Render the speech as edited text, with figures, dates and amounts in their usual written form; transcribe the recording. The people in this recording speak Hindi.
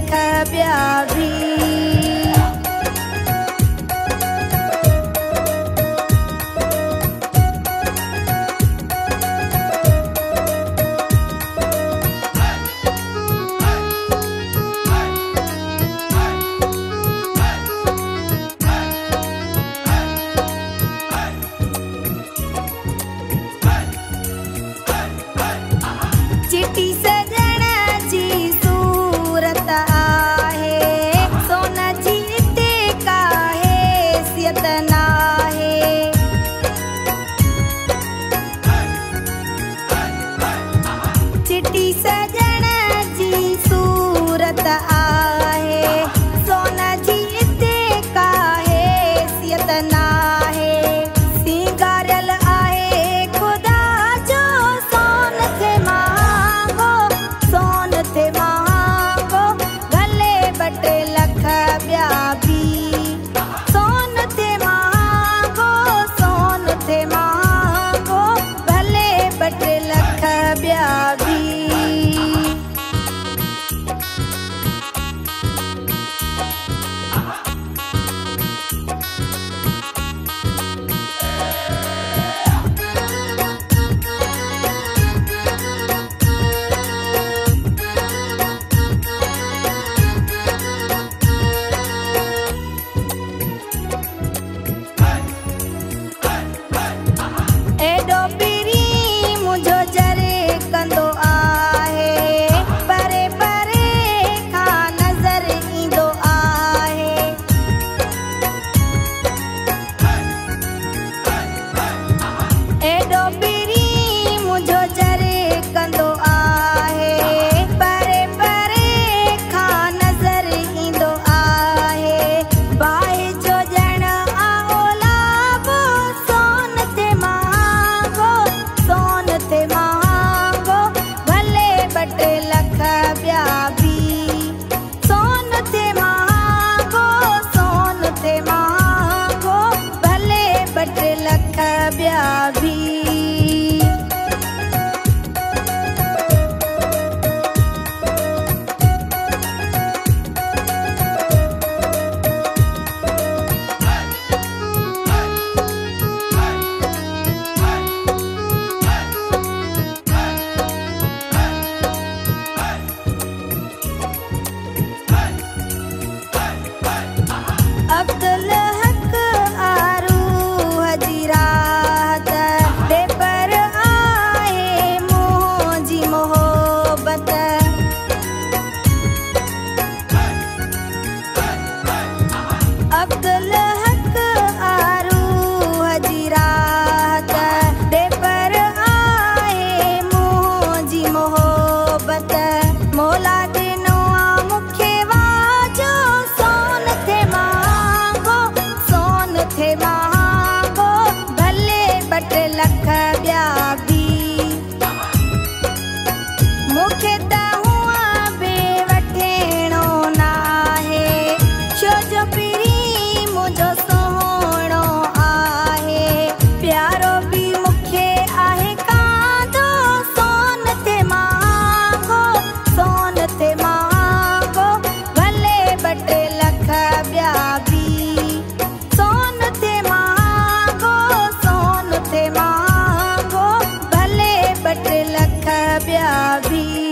लख ॿिया भी। चिटी सजण जी सूरत आहे, सोन जी हिते का हैसियत नाहे। चिटी सजण जी सूरत आहे, सोन जी हिते का हैसियत नाहे। सिंगारियल आहे खुदा जो सोन थे महांगो, सोन थे महांगो, भले ॿ टे लख ॿिया भी। सोन थे महांगो, सोन थे महांगो, भले ॿ टे लख ॿिया भी। एडो पीरी मुझो जरे कंदो आहे, परे परे खां नज़र ईंदो आहे। एडो पीरी मुझो जरे कंदो आहे, परे परे खां नज़र ईंदो आहे। बाहि जो ॼण आओलाबो, सोन थे महांगो, सोन थे महांगो, भले ॿ टे लख ॿिया भी। सोन थे महांगो, सोन थे महांगो, भले ॿ टे लख ॿिया भी। अब्दुल हक आरूह जी राहत, बेपर आहे मोह जी मोहब्बत। अब्दुल हक आरूह जी राहत, बेपर आहे मोह जी मोहब्बत। मौला ॾिनो आ मूंखे वाजो, सोन थे महांगो, सोन थे महांगो, भले ॿ टे लख ॿिया भी। मूंखे त हूअं बि वठिणो नाहे, छो जो पीरी मुंहिंजो सुहिणो आहे। प्यारो बि मूंखे आहे कांदो, सोन थे महांगो, सोन थे महांगो, भले ॿ टे लख ॿिया भी। सोन थे महांगो, सोन थे महांगो, भले ॿ टे लख ॿिया भी।